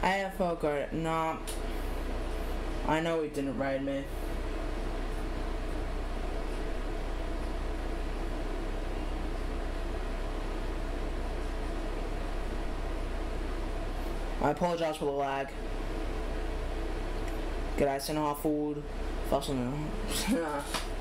I forgot. Nah. I know he didn't raid me. I apologize for the lag. G'day, Cinema Food. Fossil.